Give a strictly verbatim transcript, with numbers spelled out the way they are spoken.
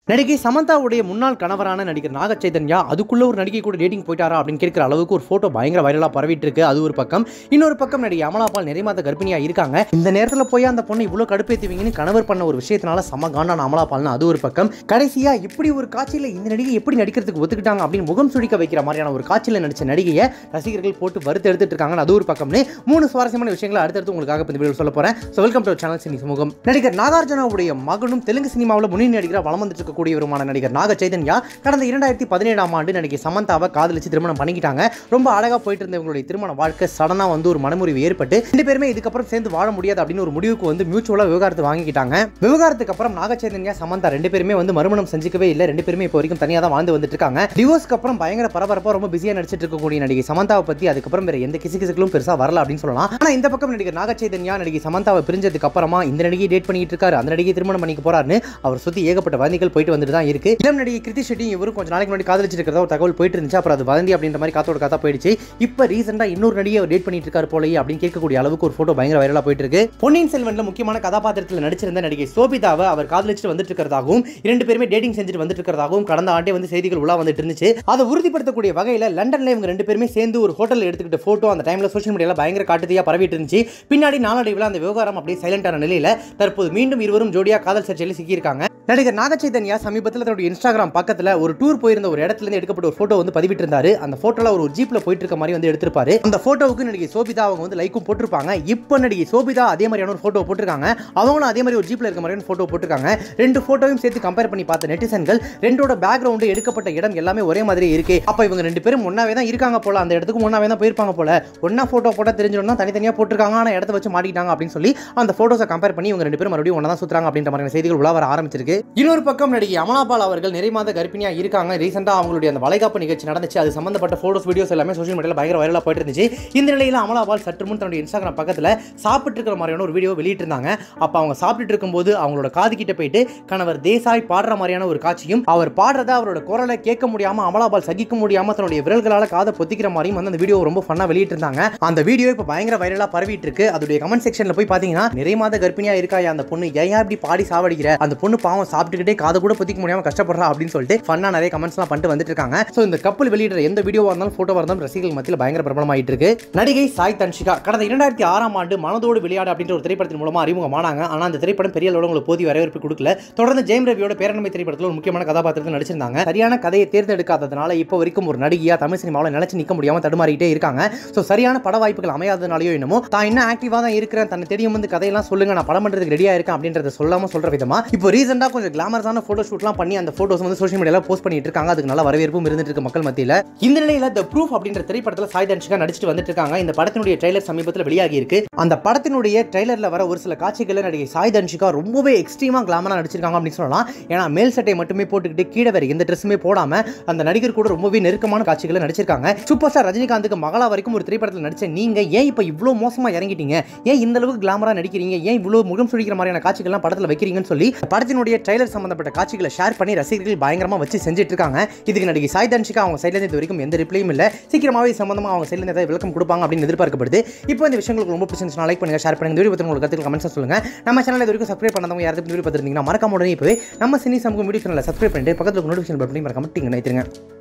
நடிகை சமந்தாவுடைய முன்னாள் கணவரான நடிகர் நாக சைதன்யா அதுக்குள்ள ஒரு நடிகை கூட டேட்டிங் போயிட்டாரா அப்படின்னு கேட்கிற அளவுக்கு ஒரு போட்டோ பயங்கர வைரலா பரவிட்டு இருக்கு. அது ஒரு பக்கம். இன்னொரு பக்கம் நடிகை அமலா பால் நிறைய மாத கர்ப்பிணியா இருக்காங்க. இந்த நேரத்தில் போய் அந்த பொண்ணு இவ்வளவு கடுப்பேற்றுவீங்கன்னு கணவர் பண்ண ஒரு விஷயத்தினால சம காண்டான அமலா பால்னு அது ஒரு பக்கம். கடைசியா இப்படி ஒரு காட்சியில் இந்த நடிகை எப்படி நடிக்கிறதுக்கு ஒத்துக்கிட்டாங்க அப்படின்னு முகம் சுழிக்க வைக்கிற மாதிரியான ஒரு காட்சியில் நடிச்ச நடிகையை ரசிகர்கள் போட்டு வறுத்து எடுத்துட்டு இருக்காங்க. அது ஒரு பக்கம்னு மூணு சுவாரஸ்யமான விஷயங்களை அடுத்தடுத்து உங்களுக்காக இந்த வீடியோ சொல்ல போறேன். வெல்கம் டு சேனல் சினி சமூகம். நடிகர் நாகார்ஜுனாவுடைய மகனும் தெலுங்கு சினிமாவில் முன்னணி நடிகராக வளம் வந்துட்டு இருக்கக்கூடியவருமான நடிகர் நாக சைதன்யா கடந்த இரண்டாயிரத்தி பதினேழாம் ஆண்டு நடிகை சமந்தாவை காதலிச்சு திருமணம் பண்ணிக்கிட்டாங்க. ரொம்ப அழகா போயிட்டு இருந்தவங்களுடைய திருமண வாழ்க்கை சடனா வந்து ஒரு மனமுறிவு ஏற்பட்டு ரெண்டு பேருமே இதுக்கப்புறம் சேர்ந்து வாழ முடியாது அப்படின்னு ஒரு முடிவுக்கு வந்து மியூச்சுவலா விவகாரத்தை வாங்கிக்கிட்டாங்க. விவகாரத்துக்கு அப்புறம் நாக சைதன்யா சமந்தா ரெண்டு பேருமே வந்து மறுமணம் செஞ்சுக்கவே இல்லை. ரெண்டு பேருமே இப்போ வரைக்கும் தனியாக தான் வாழ்ந்து வந்துட்டு இருக்காங்க. டிவோர்ஸ்க்கு அப்புறம் பயங்கர பரபரப்பா ரொம்ப பிஸியா நடிச்சிட்டு இருக்கக்கூடிய நடிகை சமந்தாவை பத்தி அதுக்கப்புறம் வேற எந்த கிசு கிசுக்களும் பெருசா வரல அப்படின்னு சொல்லலாம். ஆனா இந்த பக்கம் நடிகர் நாக சைதன்யா நடிகை சமந்தாவை பிரிஞ்சதுக்கு அப்புறமா இந்த நடிகை டேட் பண்ணிட்டு இருக்காரு, அந்த நடிகை திருமணம் பண்ணிக்க போறாருன்னு அவர் சுத்தி ஏகப்பட்ட வதந்திகள் போயிட்டு வந்துட்டு தான் இருக்கு. இளம் நடிகை கிருத்தி ஷெட்டி இவரும் கொஞ்ச நாளைக்கு முன்னாடி காதலிச்சிட்டு இருக்கிறதா ஒரு தகவல் போயிட்டு இருந்துச்சு. அப்புறம் அது வதந்தி அப்படின்ற மாதிரி காத்தோட காத்தா போயிடுச்சு. இப்போ ரீசெண்டா இன்னொரு நடிகை டேட் பண்ணிட்டு இருக்காரு போலயே அப்படின்னு கேட்கக்கூடிய அளவுக்கு ஒரு போட்டோ பயங்கர வைரலா போயிட்டு இருக்கு. பொன்னியின் செல்வன்ல முக்கியமான கதாபாத்திரத்தில் நடிச்சிருந்த நடிகை சோபிதாவை அவர் காதலிச்சிட்டு வந்துட்டு இருக்கிறதாகவும் இரண்டு பேருமே டேட்டிங் செஞ்சுட்டு வந்துட்டு இருக்கிறதாகவும் கடந்த ஆண்டே வந்து செய்திகள் உலா வந்துட்டு இருந்துச்சு. அதை உறுதிப்படுத்தக்கூடிய வகையில் லண்டன்ல இவங்க ரெண்டு பேருமே சேர்ந்து ஒரு ஹோட்டல் எடுத்துக்கிட்ட போட்டோ அந்த டைம்ல சோஷியல் மீடியால பயங்கர காட்டுதியா பரவிட்டு இருந்துச்சு. பின்னாடி நாளடைவில் அந்த விவகாரம் அப்படியே சைலண்டான நிலையில தற்போது மீண்டும் இருவரும் ஜோடியா காதல் சர்ச்சையில் சிக்கியிருக்காங்க. நடிகர் நாக சைதன்யா சமீபத்தில் தன்னுடைய இன்ஸ்டாகிராம் பக்கத்தில் ஒரு டூர் போயிருந்த ஒரு இடத்துல இருந்து எடுக்கப்பட்ட ஒரு போட்டோ வந்து பதிவிட்டு இருந்தாரு. அந்த போட்டோல ஒரு ஜீப்ல போயிட்டு இருக்க மாதிரி வந்து எடுத்திருப்பாரு. அந்த போட்டோவுக்கு நடிகை சோபிதா அவங்க வந்து லைக்கும் போட்டிருப்பாங்க. இப்போ நடிகை சோபிதா அதே மாதிரியான ஒரு போட்டோ போட்டிருக்காங்க. அவங்களும் அதே மாதிரி ஒரு ஜீப்ல இருக்க மாதிரியான போட்டோ போட்டிருக்காங்க. ரெண்டு போட்டோவையும் சேர்த்து கம்பேர் பண்ணி பார்த்த நெட்டிசன்கள் ரெண்டோட பேக்ரவுண்ட் எடுக்கப்பட்ட இடம் எல்லாமே ஒரே மாதிரி இருக்கு. அப்ப இவங்க ரெண்டு பேரும் ஒன்னாவே தான் இருக்காங்க போல, அந்த இடத்துக்கு ஒன்னாவே தான் போயிருப்பாங்க போல, ஒன்னா போட்டோ போட்டா தெரிஞ்சிடும் தனித்தனியா போட்டிருக்காங்க, ஆனா இடத்த வச்சு மாட்டிக்கிட்டாங்க அப்படின்னு சொல்லி அந்த போட்டோஸை கம்பேர் பண்ணி இவங்க ரெண்டு பேரும் மறுபடியும் ஒன்னா தான் சுத்துறாங்க அப்படின்ற மாதிரியான செய்திகள் உலா வர ஆரம்பிச்சிருக்கு. இன்னொரு பக்கம் நடிகை அமலா பால் அவர்கள் நிறைய மாத கர்ப்பிணியா இருக்காங்க. ரீசெண்டா அவங்களுடைய அந்த வளைகாப்பு நிகழ்ச்சி நடந்துச்சு. அது சம்பந்தப்பட்ட போட்டோஸ் வீடியோஸ் எல்லாமே சோஷியல் மீடியால பயங்கர வைரலா போயிட்டு இருந்துச்சு. இந்த நிலையில அமலா பால் சற்று முன் தன்னுடைய இன்ஸ்டாகிராம் பக்கத்துல சாப்பிட்டு இருக்கிற மாதிரியான ஒரு வீடியோ வெளியிட்டு இருந்தாங்க. அப்ப அவங்க சாப்பிட்டு இருக்கும்போது அவங்களோட காது கிட்ட போயிட்டு கணவர் தேசாய் பாடுற மாதிரியான ஒரு காட்சியும், அவர் பாடுறத அவரோட குரலை கேட்க முடியாம அமலா பால் சகிக்க முடியாம தன்னுடைய விரல்களால காதை பொத்திக்கிற மாதிரியும் வந்து அந்த வீடியோ ரொம்ப ஃபன்னா வெளியிட்டு இருந்தாங்க. அந்த வீடியோ இப்ப பயங்கர வைரலா பரவிட்டு இருக்கு. அதோட கமெண்ட் செக்ஷன்ல போய் பாத்தீங்கன்னா நிறைய மாத கர்ப்பிணியா இருக்கா அந்த பொண்ணு, ஏன் இப்படி பாடி சாவடிக்கிற, அந்த பொண்ணு பாவம் சாப்பிட்டுக்கிட்டே காதை கூட பொத்திக்க முடியாம கஷ்டப்படுறா அப்படின்னு சொல்லிட்டு ஃபன்னா நிறைய கமெண்ட்ஸ் எல்லாம் பண்ணிட்டு வந்துட்டு இருக்காங்க. சோ இந்த கப்பல் வெளியிடுற எந்த வீடியோவா இருந்தாலும் போட்டோவா இருந்தாலும் ரசிகர்கள் மத்தியில் பயங்கர பிரபலமாயிட்டு இருக்கு. நடிகை சாய் தன்ஷிகா கடந்த இரண்டாயிரத்தி ஆறாம் ஆண்டு மனதோடு விளையாடு அப்படின்ற ஒரு திரைப்படத்தின் மூலமா அறிமுகமானாங்க. ஆனா அந்த திரைப்படம் பெரிய அளவுல உங்களுக்கு போதிய வரவேற்பு கொடுக்கல. தொடர்ந்து ஜெயம் ரவியோட பேரண்மை திரைப்படத்தில் ஒரு முக்கியமான கதாபாத்திரத்தில் நடிச்சிருந்தாங்க. சரியான கதையை தேர்ந்தெடுக்காததுனால இப்போ வரைக்கும் ஒரு நடிகையா தமிழ் சினிமாவில் நிலைச்சு நிற்க முடியாம தடுமாறிட்டே இருக்காங்க. சோ சரியான பட வாய்ப்புகள் அமையாதனாலயோ என்னமோ தான் இன்னும் ஆக்டிவா தான் இருக்கிறேன், தன்னை தெரியும் வந்து கதையெல்லாம் சொல்லுங்க, நான் படம் பண்றதுக்கு ரெடியா இருக்கேன் அப்படின்றத சொல்லாம சொல்ற விதமா இப்போ ரீசெண்டா கொஞ்சம் கிளாமரஸான போட்டோ ஷூட்லாம் பண்ணி அந்த போட்டோஸ் வந்து சோஷியல் மீடியால போஸ்ட் பண்ணிட்டு இருக்காங்க. அதுக்கு நல்ல வரவேற்பும் இருந்துட்டு இருக்கு மக்கள் மத்தியில. இந்த நிலையில தி ப்ரூஃப் அப்படின்ற திரைப்படத்துல சாய் தன்ஷிகா நடிச்சிட்டு வந்துட்டு இருக்காங்க. இந்த படத்தினுடைய ட்ரைலர் சமீபத்தில் வெளியாகி இருக்கு. அந்த படத்தினுடைய ட்ரைலர்ல வர ஒரு சில காட்சிகளை நடிகை சாய் தன்ஷிகா ரொம்பவே எக்ஸ்ட்ரீமா கிளாமரா நடிச்சிருக்காங்க அப்படின்னு சொல்லலாம். ஏன்னா மேல் சட்டை மட்டுமே போட்டுக்கிட்டு கீழே வேற எந்த ட்ரெஸ்ஸுமே போடாம அந்த நடிகர் கூட ரொம்பவே நெருக்கமான காட்சிகளை நடிச்சிருக்காங்க. சூப்பர் ஸ்டார் ரஜினிகாந்துக்கு மகளா வரைக்கும் ஒரு திரைப்படத்தில் நடிச்ச நீங்க ஏன் இப்ப இவ்வளவு மோசமா இறங்கிட்டீங்க, ஏன் இந்த அளவுக்கு கிளாமரா நடிக்கிறீங்க, ஏன் இவ்வளவு முகம் சுழிக்கிற மாதிரியான காட்சிகள்லாம் படத்தில் வைக்கிறீங்கன்னு சொல்லி படத்தினுடைய ட்ரைலர் சம்பந்தப்பட்ட காட்சிகளை ஷேர் பண்ணி ரசிகர்கள் பயங்கரமா வச்சு செஞ்சுட்டு இருக்காங்க. இதுக்கு நடிகை சாய் தன்ஷிகா அவங்க சைடுல இருந்து வரைக்கும் எந்த ரிப்ளையும் இல்ல. சீக்கிரமாவே சம்பந்தமா அவங்க சைடுல இருந்து விளக்கம் கொடுப்பாங்க அப்படின்னு எதிர்பார்க்கப்படுது. இப்போ இந்த விஷயங்களுக்கு ரொம்ப பிடிச்சிருந்துச்சுனா லைக் பண்ணுங்க, ஷேர் பண்ணுங்க, வீடியோ பத்தி உங்களுக்கு கருத்துக்கள் கமெண்ட்ஸ் சொல்லுங்க. நம்ம சேனலை இது வரைக்கும் சப்ஸ்கிரைப் பண்ணாதவங்க யாராவது வீடியோ பார்த்திருந்தீங்கன்னா மறக்காம உடனே இப்பவே நம்ம சினி சமூகம் வீடியோ சேனலை சப்ஸ்கிரைப் பண்ணிட்டு பக்கத்துல நோட்டிஃபிகேஷன் பட்டன் மறக்காம டிங் பண்ணிடுங்க.